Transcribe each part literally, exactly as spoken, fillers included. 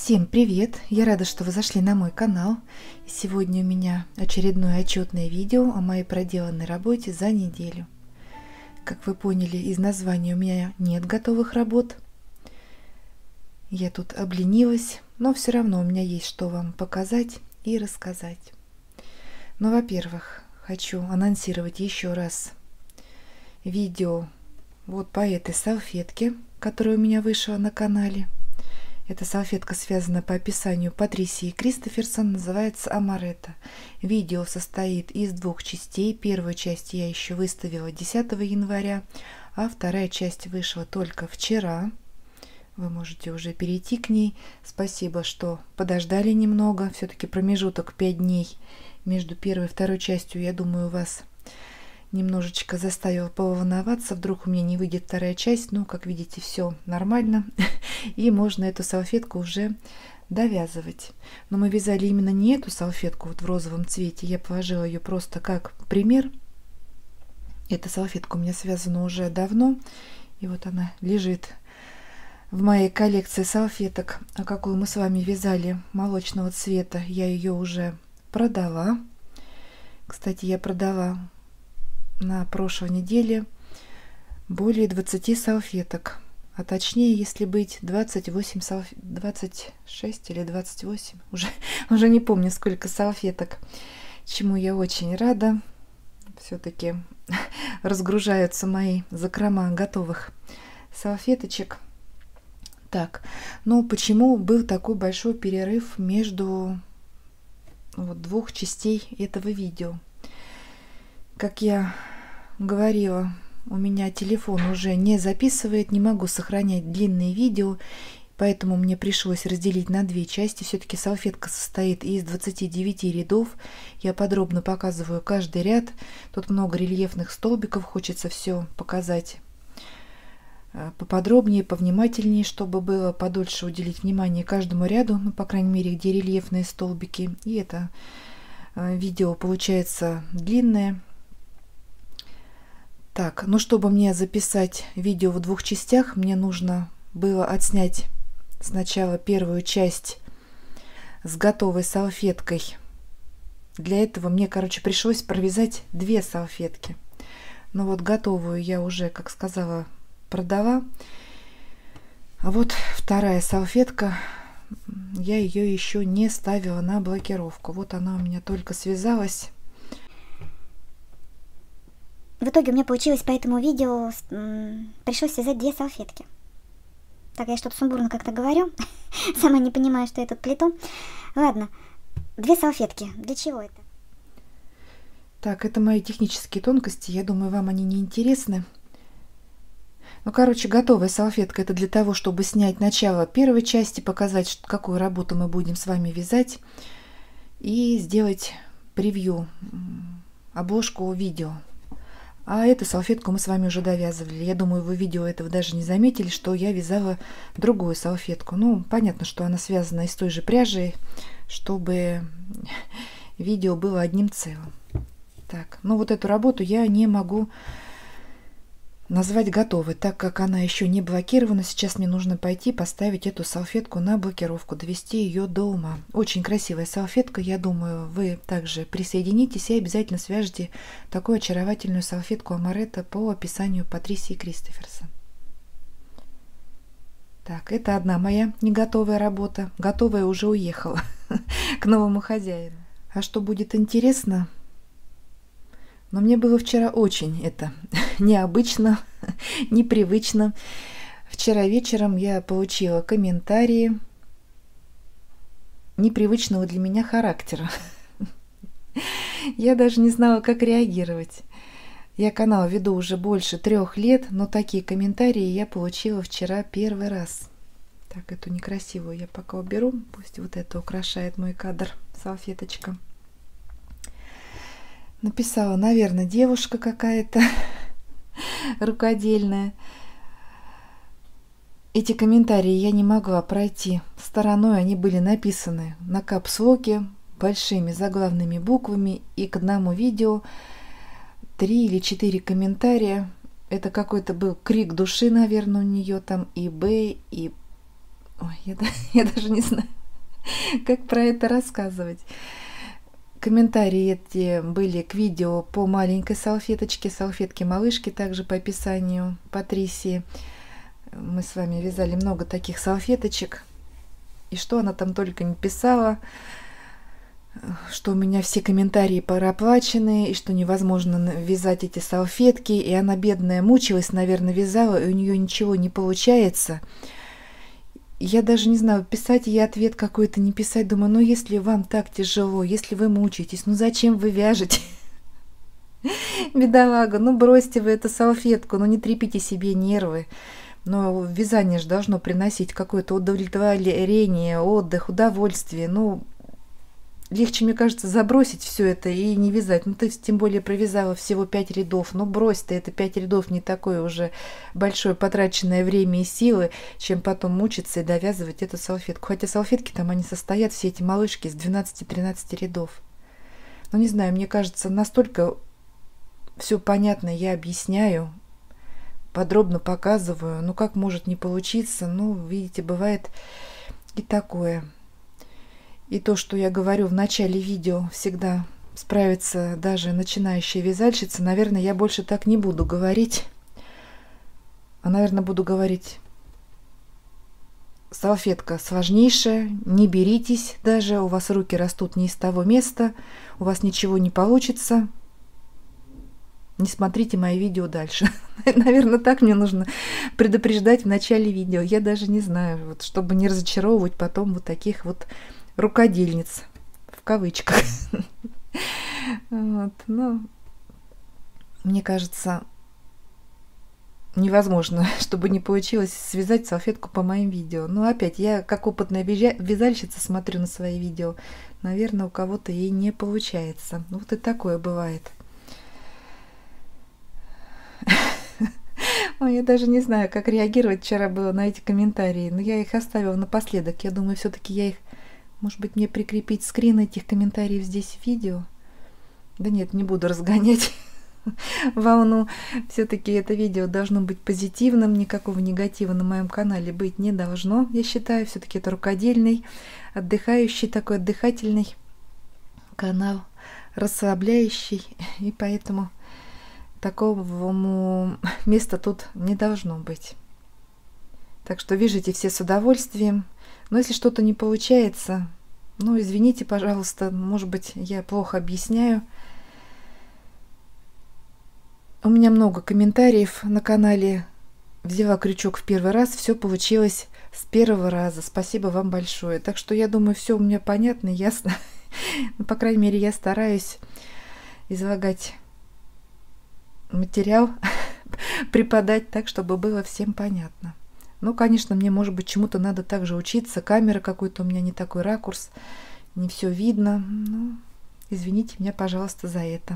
Всем привет! Я рада, что вы зашли на мой канал. Сегодня у меня очередное отчетное видео о моей проделанной работе за неделю. Как вы поняли из названия, у меня нет готовых работ. Я тут обленилась, но все равно у меня есть что вам показать и рассказать. Ну, во-первых, хочу анонсировать еще раз видео вот по этой салфетке, которая у меня вышла на канале. Эта салфетка связана по описанию Патрисии Кристоферсон, называется Амаретто. Видео состоит из двух частей. Первую часть я еще выставила десятого января, а вторая часть вышла только вчера. Вы можете уже перейти к ней. Спасибо, что подождали немного. Все-таки промежуток пять дней между первой и второй частью, я думаю, вас немножечко заставил поволноваться, вдруг у меня не выйдет вторая часть. Ну, как видите, все нормально, и можно эту салфетку уже довязывать. Но мы вязали именно не эту салфетку вот в розовом цвете, я положила ее просто как пример. Эта салфетка у меня связана уже давно, и вот она лежит в моей коллекции салфеток, а какую мы с вами вязали молочного цвета. Я ее уже продала. Кстати, я продала на прошлой неделе более двадцати салфеток, а точнее, если быть, двадцать восемь салф... двадцать шесть или двадцать восемь, уже, уже не помню сколько салфеток, чему я очень рада. Все-таки разгружаются мои закрома готовых салфеточек. Так, ну почему был такой большой перерыв между вот двух частей этого видео? Как я говорила, у меня телефон уже не записывает, не могу сохранять длинные видео, поэтому мне пришлось разделить на две части. Все-таки салфетка состоит из двадцати девяти рядов. Я подробно показываю каждый ряд. Тут много рельефных столбиков, хочется все показать поподробнее, повнимательнее, чтобы было подольше уделить внимание каждому ряду, ну, по крайней мере, где рельефные столбики. И это видео получается длинное. Так, ну чтобы мне записать видео в двух частях, мне нужно было отснять сначала первую часть с готовой салфеткой. Для этого мне, короче, пришлось провязать две салфетки. Но вот готовую я уже, как сказала, продала. А вот вторая салфетка, я ее еще не ставила на блокировку. Вот она у меня только связалась. В итоге у меня получилось по этому видео, пришлось связать две салфетки. Так, я что-то сумбурно как-то говорю. Сама не понимаю, что я тут плету. Ладно, две салфетки. Для чего это? Так, это мои технические тонкости. Я думаю, вам они не интересны. Ну, короче, готовая салфетка — это для того, чтобы снять начало первой части, показать, какую работу мы будем с вами вязать, и сделать превью, обложку видео. А эту салфетку мы с вами уже довязывали. Я думаю, вы в видео этого даже не заметили, что я вязала другую салфетку. Ну, понятно, что она связана из той же пряжи, чтобы видео было одним целым. Так, ну вот эту работу я не могу назвать готовой, так как она еще не блокирована. Сейчас мне нужно пойти поставить эту салфетку на блокировку, довести ее до ума. Очень красивая салфетка, я думаю, вы также присоединитесь и обязательно свяжете такую очаровательную салфетку Амаретто по описанию Патрисии Кристоферсон. Так, это одна моя не готовая работа. Готовая уже уехала к новому хозяину. А что будет интересно? Но мне было вчера очень это необычно, непривычно. Вчера вечером я получила комментарии непривычного для меня характера. Я даже не знала, как реагировать. Я канал веду уже больше трех лет, но такие комментарии я получила вчера первый раз. Так, эту некрасивую я пока уберу. Пусть вот это украшает мой кадр, салфеточка. Написала, наверное, девушка какая-то рукодельная. Эти комментарии я не могла пройти стороной. Они были написаны на капслоке большими заглавными буквами. И к одному видео три или четыре комментария. Это какой-то был крик души, наверное, у нее там и Б, и Ой, я, я даже не знаю, как про это рассказывать. Комментарии эти были к видео по маленькой салфеточке, салфетки малышки, также по описанию Патрисии. Мы с вами вязали много таких салфеточек. И что она там только не писала, что у меня все комментарии проплачены, и что невозможно вязать эти салфетки. И она, бедная, мучилась, наверное, вязала, и у нее ничего не получается. Я даже не знаю, писать ей ответ какой-то, не писать. Думаю, ну если вам так тяжело, если вы мучаетесь, ну зачем вы вяжете? Бедолага, ну бросьте вы эту салфетку, ну не трепите себе нервы. Но вязание же должно приносить какое-то удовлетворение, отдых, удовольствие. Ну, легче, мне кажется, забросить все это и не вязать. Ну, ты тем более провязала всего пять рядов. Ну, брось ты, это пять рядов не такое уже большое потраченное время и силы, чем потом мучиться и довязывать эту салфетку. Хотя салфетки там, они состоят, все эти малышки, из двенадцати-тринадцати рядов. Ну, не знаю, мне кажется, настолько все понятно я объясняю, подробно показываю. Ну, как может не получиться? Ну, видите, бывает и такое. И то, что я говорю в начале видео, всегда справится даже начинающая вязальщица, наверное, я больше так не буду говорить. А, наверное, буду говорить: салфетка сложнейшая, не беритесь даже, у вас руки растут не из того места, у вас ничего не получится. Не смотрите мои видео дальше. Наверное, так мне нужно предупреждать в начале видео. Я даже не знаю, вот, чтобы не разочаровывать потом вот таких вот рукодельниц, в кавычках. Вот, ну, мне кажется, невозможно, чтобы не получилось связать салфетку по моим видео. Но опять, я как опытная вязальщица смотрю на свои видео. Наверное, у кого-то и не получается. Вот и такое бывает. Ой, я даже не знаю, как реагировать вчера было на эти комментарии, но я их оставила напоследок. Я думаю, все-таки я их, может быть, мне прикрепить скрин этих комментариев здесь в видео. Да нет, не буду разгонять волну. Все-таки это видео должно быть позитивным, никакого негатива на моем канале быть не должно. Я считаю, все-таки это рукодельный, отдыхающий, такой отдыхательный канал, расслабляющий, и поэтому такого места тут не должно быть. Так что вяжите все с удовольствием. Но если что-то не получается, ну, извините, пожалуйста, может быть, я плохо объясняю. У меня много комментариев на канале. Взяла крючок в первый раз, все получилось с первого раза. Спасибо вам большое. Так что я думаю, все у меня понятно, ясно. Ну, по крайней мере, я стараюсь излагать материал, преподать так, чтобы было всем понятно. Ну, конечно, мне, может быть, чему-то надо также учиться. Камера какой-то у меня не такой ракурс, не все видно. Ну, извините меня, пожалуйста, за это.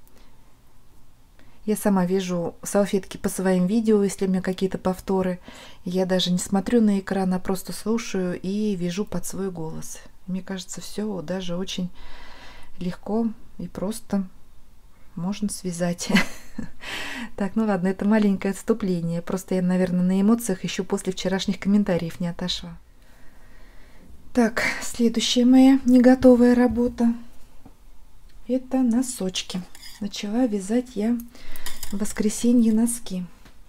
Я сама вяжу салфетки по своим видео, если у меня какие-то повторы. Я даже не смотрю на экран, а просто слушаю и вяжу под свой голос. Мне кажется, все даже очень легко и просто можно связать. Так, ну ладно, это маленькое отступление. Просто я, наверное, на эмоциях еще после вчерашних комментариев не отошла. Так, следующая моя не готовая работа. Это носочки. Начала вязать я в воскресенье носки.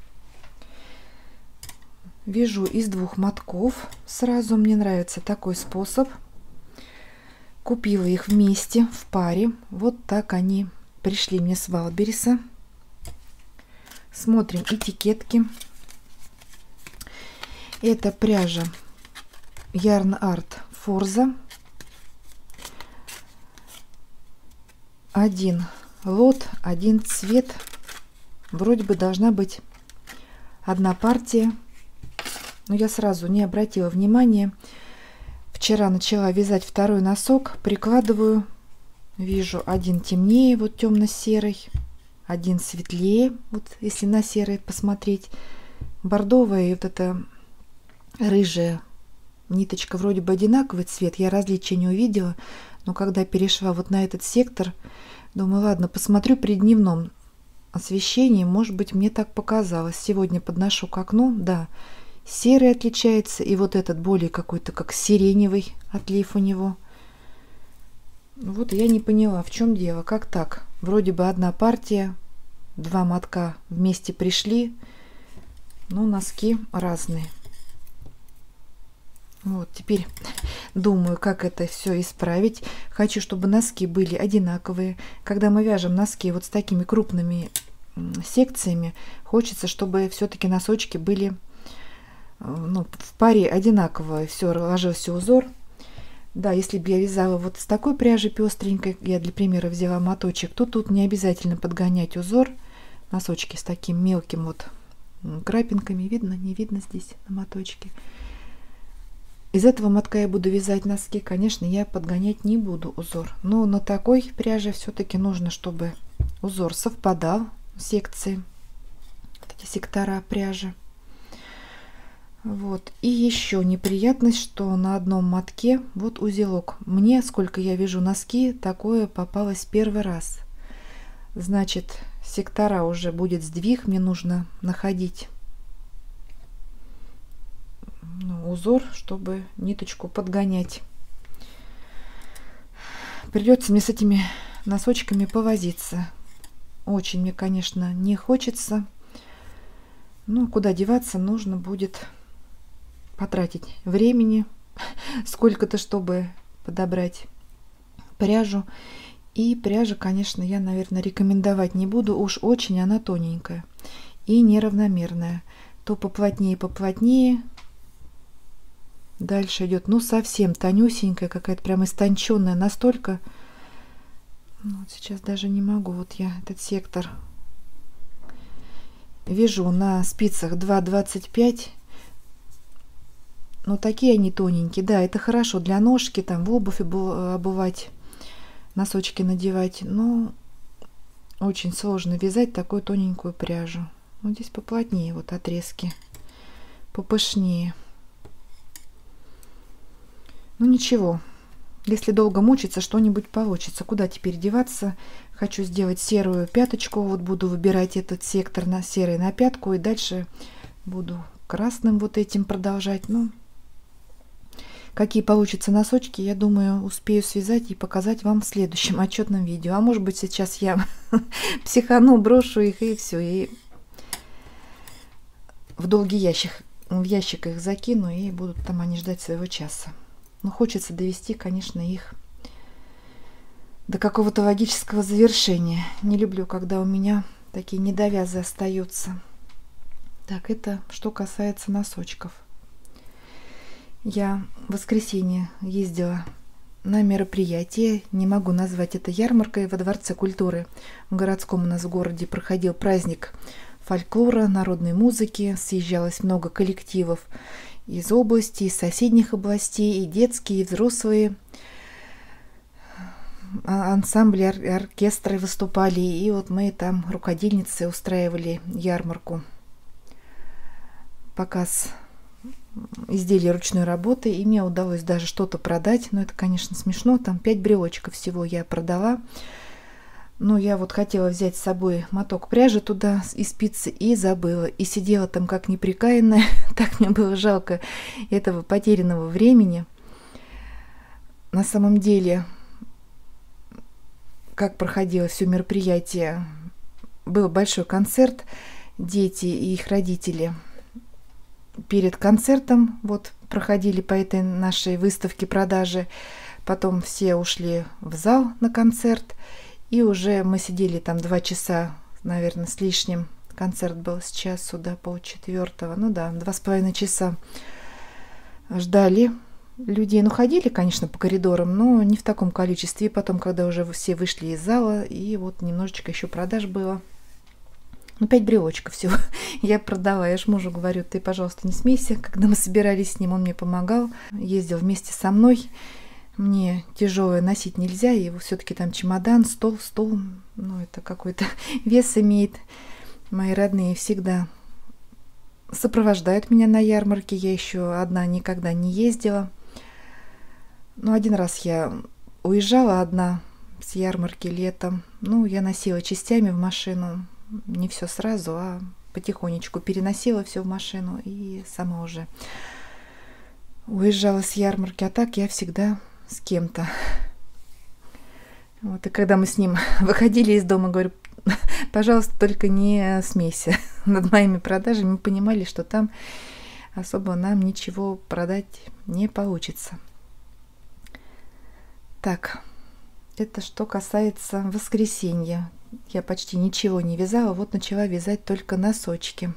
Вяжу из двух мотков. Сразу мне нравится такой способ. Купила их вместе, в паре. Вот так они пришли мне с Валбериса. Смотрим этикетки. Это пряжа Yarn Art Forza. Один лот, один цвет. Вроде бы должна быть одна партия. Но я сразу не обратила внимания. Вчера начала вязать второй носок. Прикладываю. Вижу один темнее, вот темно-серый. Один светлее, вот если на серый посмотреть. Бордовая и вот эта рыжая ниточка вроде бы одинаковый цвет. Я различия не увидела. Но когда перешла вот на этот сектор, думаю, ладно, посмотрю при дневном освещении. Может быть, мне так показалось. Сегодня подношу к окну, да. серый отличается, и вот этот более какой-то как сиреневый отлив у него. Вот я не поняла, в чем дело, как так? Вроде бы одна партия, два мотка вместе пришли, но носки разные. Вот, теперь думаю, как это все исправить. Хочу, чтобы носки были одинаковые. Когда мы вяжем носки вот с такими крупными секциями, хочется, чтобы все-таки носочки были, ну, в паре одинаково, все ложился узор. Да, если бы я вязала вот с такой пряжи пестренькой, я для примера взяла моточек, то тут не обязательно подгонять узор. Носочки с таким мелким вот крапинками, видно, не видно здесь на моточке. Из этого мотка я буду вязать носки, конечно, я подгонять не буду узор, но на такой пряже все-таки нужно, чтобы узор совпадал, секции, вот эти сектора пряжи. Вот. И еще неприятность, что на одном мотке вот узелок. Мне, сколько я вяжу носки, такое попалось первый раз. Значит, сектора уже будет сдвиг, мне нужно находить, ну, узор, чтобы ниточку подгонять. Придется мне с этими носочками повозиться. Очень мне, конечно, не хочется. Но куда деваться, нужно будет потратить времени сколько-то, чтобы подобрать пряжу. И пряжа, конечно, я, наверное, рекомендовать не буду. Уж очень она тоненькая и неравномерная. То поплотнее, поплотнее. Дальше идет, ну, совсем тонюсенькая, какая-то прям истонченная настолько. Ну, вот сейчас даже не могу. Вот я этот сектор вяжу на спицах два двадцать пять. Но такие они тоненькие. Да, это хорошо для ножки, там в обувь обувать, носочки надевать. Но очень сложно вязать такую тоненькую пряжу. Вот здесь поплотнее вот отрезки, попышнее. Ну ничего, если долго мучиться, что-нибудь получится. Куда теперь деваться? Хочу сделать серую пяточку. Вот буду выбирать этот сектор на серый на пятку. И дальше буду красным вот этим продолжать. Ну, какие получатся носочки, я думаю, успею связать и показать вам в следующем отчетном видео. А может быть, сейчас я психану, брошу их и все. И в долгий ящик, в ящик их закину, и будут там они ждать своего часа. Но хочется довести, конечно, их до какого-то логического завершения. Не люблю, когда у меня такие недовязы остаются. Так, это что касается носочков. Я в воскресенье ездила на мероприятие. Не могу назвать это ярмаркой, во Дворце культуры. В городском у нас в городе проходил праздник фольклора, народной музыки. Съезжалось много коллективов из области, из соседних областей, и детские, и взрослые. Ансамбли, ор оркестры выступали, и вот мы там, рукодельницы, устраивали ярмарку. Показ изделий ручной работы, и мне удалось даже что-то продать, но это, конечно, смешно, там пять брелочков всего я продала. Но я вот хотела взять с собой моток пряжи туда и спицы, и забыла. И сидела там как неприкаянная. Так мне было жалко этого потерянного времени. На самом деле, как проходило все мероприятие, был большой концерт. Дети и их родители перед концертом вот проходили по этой нашей выставке продажи. Потом все ушли в зал на концерт. И уже мы сидели там два часа, наверное, с лишним. Концерт был с часу до полчетвертого. Ну да, два с половиной часа ждали людей. Ну, ходили, конечно, по коридорам, но не в таком количестве. И потом, когда уже все вышли из зала, и вот немножечко еще продаж было. Ну, пять брелочков всего я продала. Я ж мужу говорю, ты, пожалуйста, не смейся. Когда мы собирались с ним, он мне помогал. Ездил вместе со мной. Мне тяжелое носить нельзя, его все-таки там чемодан, стол, стол, ну это какой-то вес имеет. Мои родные всегда сопровождают меня на ярмарке, я еще одна никогда не ездила. Но один раз я уезжала одна с ярмарки летом, ну я носила частями в машину, не все сразу, а потихонечку переносила все в машину и сама уже уезжала с ярмарки. А так я всегда с кем-то. Вот, и когда мы с ним выходили из дома, говорю, пожалуйста, только не смейся над моими продажами. Мы понимали, что там особо нам ничего продать не получится. Так, это что касается воскресенья. Я почти ничего не вязала, вот начала вязать только носочки.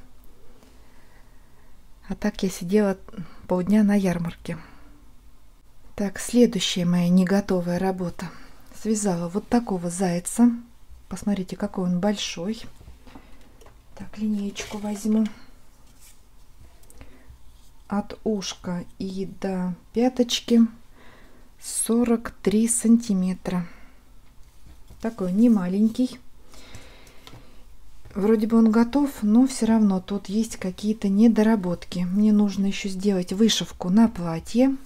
А так я сидела полдня на ярмарке. Так, следующая моя неготовая работа. Связала вот такого зайца. Посмотрите, какой он большой. Так, линеечку возьму. От ушка и до пяточки сорок три сантиметра. Такой не маленький. Вроде бы он готов, но все равно тут есть какие-то недоработки. Мне нужно еще сделать вышивку на платье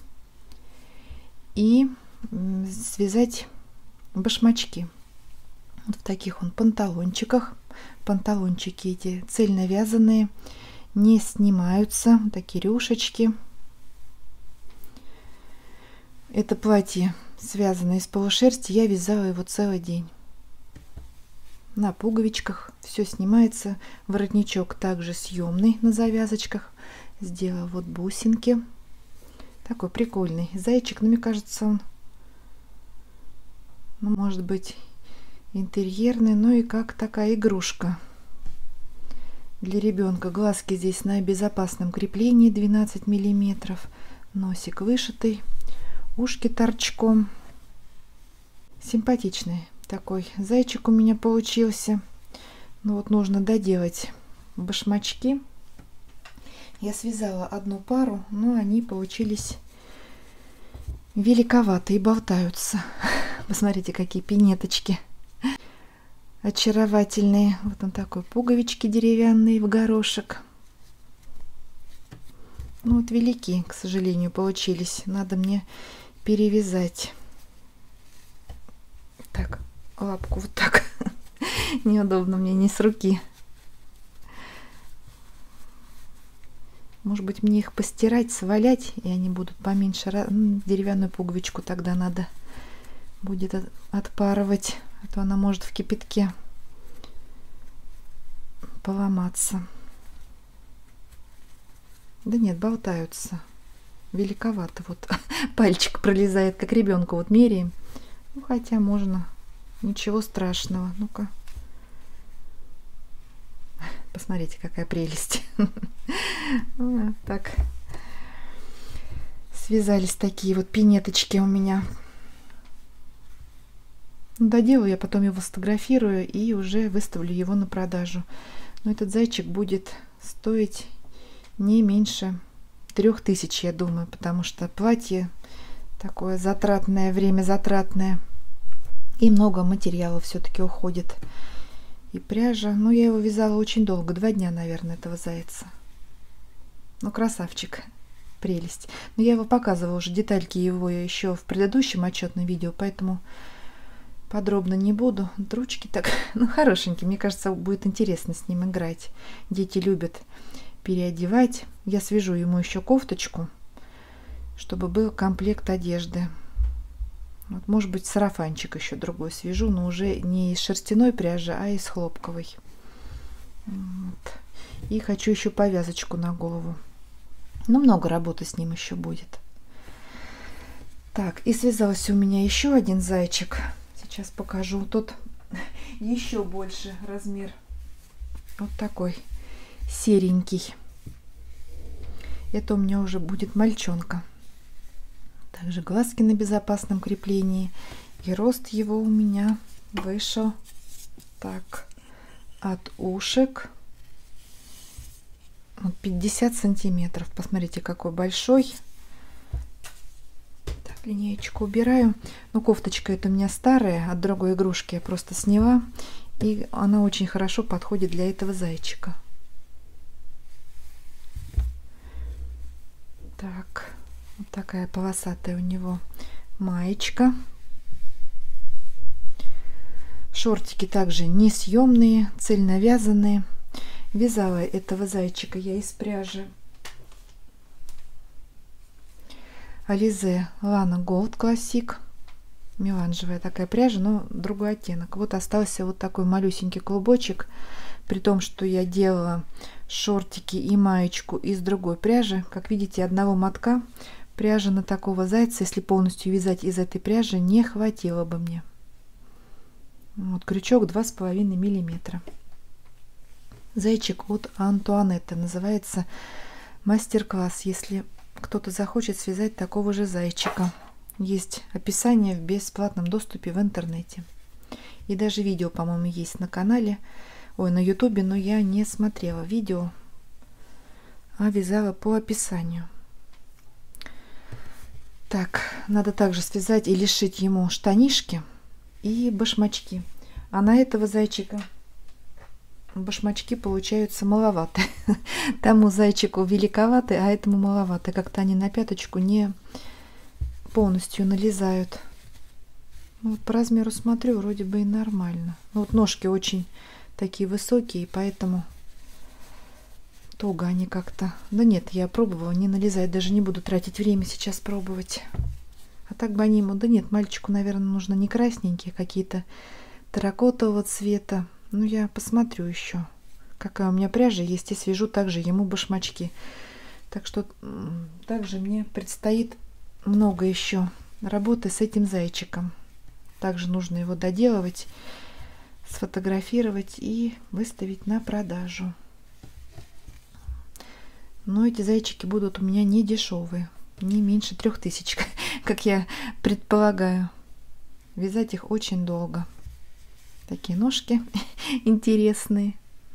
и связать башмачки. Вот в таких он панталончиках. Панталончики эти цельно вязаные, не снимаются. Такие рюшечки. Это платье, связанное из полушерсти, я вязала его целый день. На пуговичках все снимается. Воротничок также съемный на завязочках. Сделала вот бусинки. Такой прикольный зайчик, но мне кажется, он, ну, может быть, интерьерный, но и как такая игрушка для ребенка. Глазки здесь на безопасном креплении двенадцать миллиметров. Носик вышитый. Ушки торчком. Симпатичный такой зайчик у меня получился. Ну вот нужно доделать башмачки. Я связала одну пару, но они получились великоваты и болтаются. Посмотрите, какие пинеточки очаровательные. Вот он такой, пуговички деревянные в горошек. Ну вот велики, к сожалению, получились. Надо мне перевязать. Так, лапку вот так. Неудобно мне, не с руки. Может быть, мне их постирать, свалять, и они будут поменьше. Деревянную пуговичку тогда надо будет отпарывать, а то она может в кипятке поломаться. Да нет, болтаются. Великовато. Вот пальчик пролезает, как ребенку. Вот меряем. Ну, хотя можно. Ничего страшного. Ну-ка. Посмотрите, какая прелесть. Так. Связались такие вот пинеточки у меня. Доделаю, я потом его сфотографирую и уже выставлю его на продажу. Но этот зайчик будет стоить не меньше трех тысяч, я думаю, потому что платье такое затратное, время затратное. И много материала все-таки уходит. И пряжа. Ну, я его вязала очень долго. Два дня, наверное, этого зайца. Ну, красавчик. Прелесть. Но я его показывала уже, детальки его еще в предыдущем отчетном видео, поэтому подробно не буду. Вот ручки так, ну, хорошенькие. Мне кажется, будет интересно с ним играть. Дети любят переодевать. Я свяжу ему еще кофточку, чтобы был комплект одежды. Вот, может быть, сарафанчик еще другой свяжу, но уже не из шерстяной пряжи, а из хлопковой. Вот. И хочу еще повязочку на голову. Ну, много работы с ним еще будет. Так, и связался у меня еще один зайчик. Сейчас покажу. Тут еще больше размер. Вот такой серенький. Это у меня уже будет мальчонка. Также глазки на безопасном креплении. И рост его у меня вышел так от ушек вот пятьдесят сантиметров. Посмотрите, какой большой. Так, линеечку убираю. Ну, кофточка это у меня старая, от другой игрушки я просто сняла. И она очень хорошо подходит для этого зайчика. Так. Вот такая полосатая у него маечка. Шортики также несъемные, цельновязанные. Вязала этого зайчика я из пряжи Alize Lana Gold Classic. Меланжевая такая пряжа, но другой оттенок. Вот остался вот такой малюсенький клубочек, при том, что я делала шортики и маечку из другой пряжи. Как видите, одного мотка пряжи на такого зайца, если полностью вязать из этой пряжи, не хватило бы мне. Вот крючок два с половиной миллиметра. Зайчик от Антуанетты, называется мастер-класс. Если кто-то захочет связать такого же зайчика, есть описание в бесплатном доступе в интернете. И даже видео, по-моему, есть на канале, ой, на ютубе, но я не смотрела видео, а вязала по описанию. Так, надо также связать или сшить ему штанишки и башмачки. А на этого зайчика башмачки получаются маловаты. Тому зайчику великоваты, а этому маловаты. Как-то они на пяточку не полностью налезают. Ну, вот по размеру смотрю, вроде бы и нормально. Но вот ножки очень такие высокие, поэтому туго они как-то... Да нет, я пробовала, не налезать. Даже не буду тратить время сейчас пробовать. А так бы они ему... Да нет, мальчику, наверное, нужно не красненькие, какие-то терракотового цвета. Ну, я посмотрю еще, какая у меня пряжа есть, и свяжу также ему башмачки. Так что также мне предстоит много еще работы с этим зайчиком. Также нужно его доделывать, сфотографировать и выставить на продажу. Но эти зайчики будут у меня не дешевые, не меньше трех тысяч, как я предполагаю. Вязать их очень долго. Такие ножки интересные.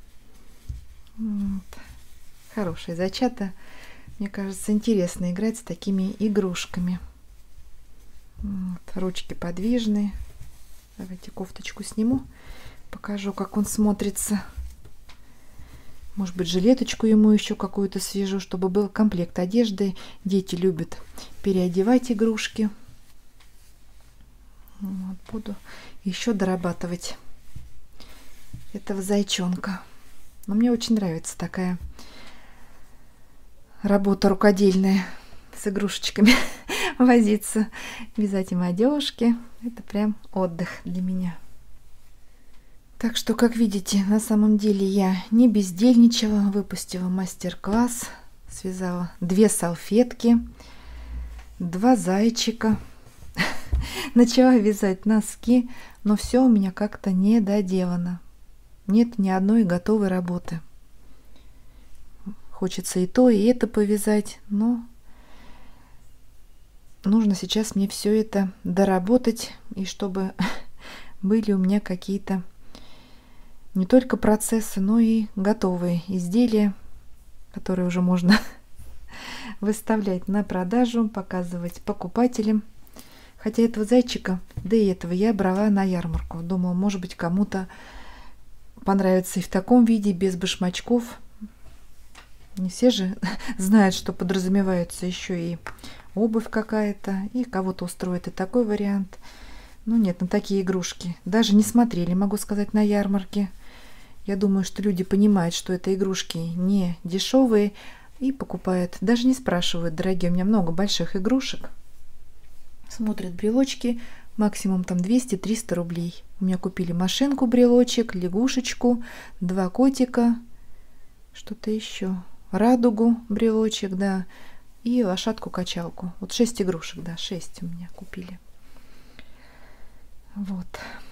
Вот. Хорошие зайчата. Мне кажется, интересно играть с такими игрушками. Вот. Ручки подвижные. Давайте кофточку сниму. Покажу, как он смотрится. Может быть, жилеточку ему еще какую-то свяжу, чтобы был комплект одежды. Дети любят переодевать игрушки. Вот. Буду еще дорабатывать этого зайчонка. Но мне очень нравится такая работа рукодельная с игрушечками возиться, вязать им одежки. Это прям отдых для меня. Так что, как видите, на самом деле я не бездельничала, выпустила мастер-класс, связала две салфетки, два зайчика, начала вязать носки, но все у меня как-то не доделано. Нет ни одной готовой работы. Хочется и то, и это повязать, но нужно сейчас мне все это доработать, и чтобы были у меня какие-то не только процессы, но и готовые изделия, которые уже можно выставлять на продажу, показывать покупателям. Хотя этого зайчика, да и этого я брала на ярмарку. Думала, может быть, кому-то понравится и в таком виде, без башмачков. Не все же знают, что подразумевается еще и обувь какая-то, и кого-то устроит и такой вариант. Ну нет, на такие игрушки даже не смотрели, могу сказать, на ярмарке. Я думаю, что люди понимают, что это игрушки не дешевые, и покупают, даже не спрашивают, дорогие, у меня много больших игрушек. Смотрят брелочки, максимум там двести-триста рублей. У меня купили машинку, брелочек, лягушечку, два котика, что-то еще, радугу, брелочек, да, и лошадку-качалку. Вот шесть игрушек, да, шесть у меня купили. Вот.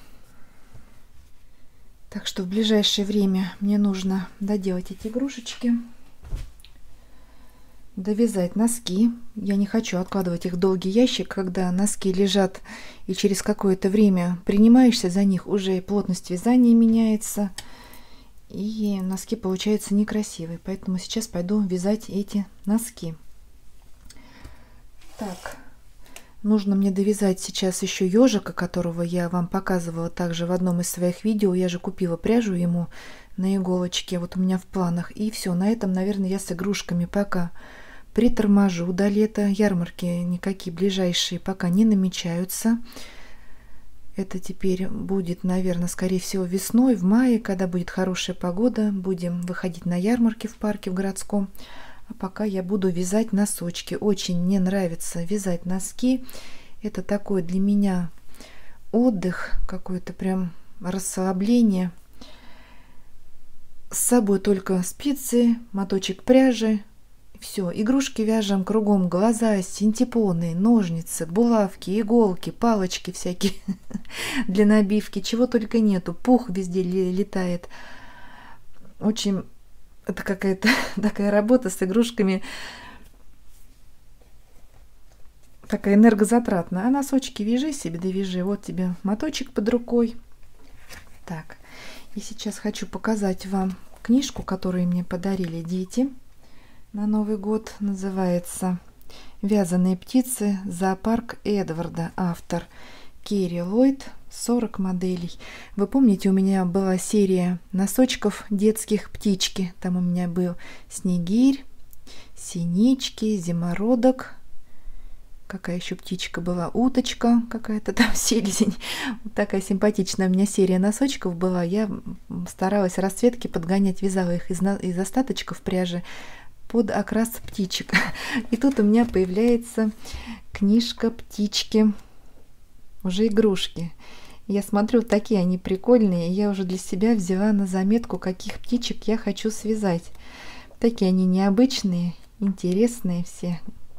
Так что в ближайшее время мне нужно доделать эти игрушечки, довязать носки. Я не хочу откладывать их в долгий ящик, когда носки лежат, и через какое-то время принимаешься за них, уже плотность вязания меняется, и носки получаются некрасивые. Поэтому сейчас пойду вязать эти носки. Так, нужно мне довязать сейчас еще ежика, которого я вам показывала также в одном из своих видео. Я же купила пряжу ему на иголочке, вот у меня в планах. И все, на этом, наверное, я с игрушками пока приторможу до лета. Ярмарки никакие ближайшие пока не намечаются. Это теперь будет, наверное, скорее всего весной, в мае, когда будет хорошая погода. Будем выходить на ярмарки в парке в городском. А пока я буду вязать носочки. Очень мне нравится вязать носки. Это такой для меня отдых, какое-то прям расслабление. С собой только спицы, моточек пряжи. Все, игрушки вяжем кругом, глаза, синтепоны, ножницы, булавки, иголки, палочки всякие для набивки, чего только нету, пух везде летает. Очень, это какая-то такая работа с игрушками, такая энергозатратная. А носочки вяжи себе, да вяжи, вот тебе моточек под рукой. Так, и сейчас хочу показать вам книжку, которую мне подарили дети на Новый год. Называется «Вязаные птицы. Зоопарк Эдварда». Автор Керри Ллойд. сорок моделей. Вы помните, у меня была серия носочков детских «Птички». Там у меня был снегирь, синички, зимородок. Какая еще птичка была? Уточка какая-то там, селезень. Вот такая симпатичная у меня серия носочков была. Я старалась расцветки подгонять, вязала их из, из остаточков пряжи под окрас птичек. И тут у меня появляется книжка «Птички». Уже игрушки. Я смотрю, такие они прикольные. Я уже для себя взяла на заметку, каких птичек я хочу связать. Такие они необычные, интересные все.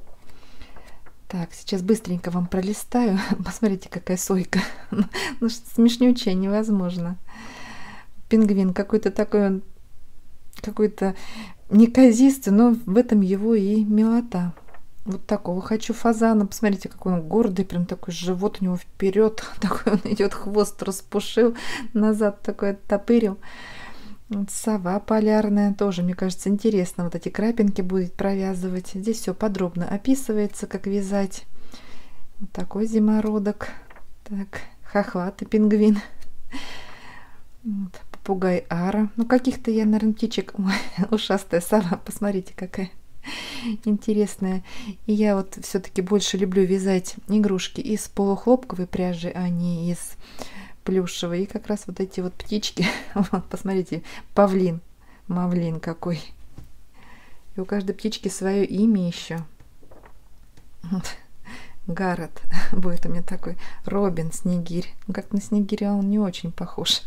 Так, сейчас быстренько вам пролистаю. Посмотрите, какая сойка. Ну, смешнючая, невозможно. Пингвин какой-то такой, какой-то неказистый, но в этом его и милота. Вот такого хочу фазана. Посмотрите, какой он гордый, прям такой живот у него вперед, такой он идет, хвост распушил, назад такой оттопырил. Вот сова полярная, тоже, мне кажется, интересно. Вот эти крапинки будет провязывать. Здесь все подробно описывается, как вязать. Вот такой зимородок. Так, хохлатый пингвин. Вот, попугай Ара. Ну, каких-то я, наверное, птичек. Ой, ушастая сова, посмотрите, какая интересная. И я вот все-таки больше люблю вязать игрушки из полухлопковой пряжи, а не из плюшевой. И как раз вот эти вот птички. Вот, посмотрите, павлин, мавлин какой. И у каждой птички свое имя еще. Вот. Гаррет будет у меня такой. Робин, снегирь. Ну, как на снегиря он не очень похож.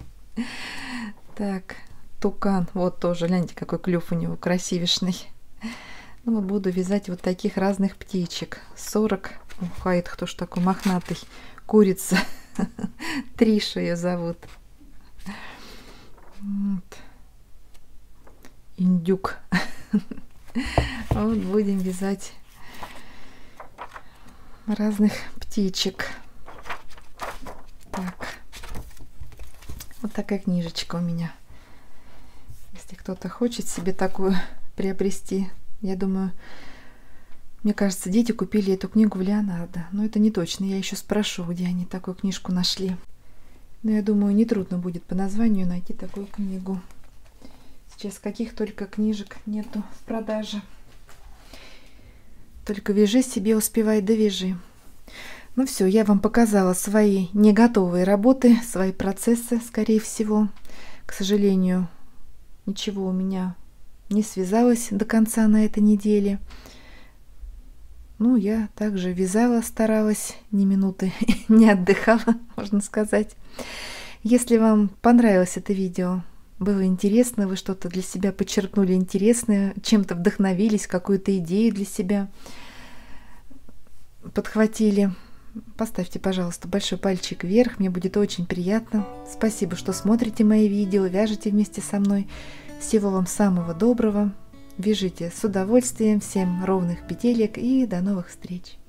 Так, тукан. Вот тоже, гляньте, какой клюв у него красивешный. Ну, вот буду вязать вот таких разных птичек. сорок. Ух, а это кто ж такой мохнатый? Курица. Триша ее зовут. Вот. Индюк. Вот будем вязать разных птичек. Так. Вот такая книжечка у меня. Если кто-то хочет себе такую приобрести, я думаю, мне кажется, дети купили эту книгу в Леонардо. Но это не точно. Я еще спрошу, где они такую книжку нашли. Но я думаю, нетрудно будет по названию найти такую книгу. Сейчас каких только книжек нету в продаже. Только вяжи себе, успевай, довяжи. Ну все, я вам показала свои не готовые работы, свои процессы, скорее всего. К сожалению, ничего у меня не связалось до конца на этой неделе. Ну, я также вязала, старалась, ни минуты не отдыхала, можно сказать. Если вам понравилось это видео, было интересно, вы что-то для себя подчеркнули интересное, чем-то вдохновились, какую-то идею для себя подхватили, поставьте, пожалуйста, большой пальчик вверх, мне будет очень приятно. Спасибо, что смотрите мои видео, вяжете вместе со мной. Всего вам самого доброго. Вяжите с удовольствием, всем ровных петелек и до новых встреч!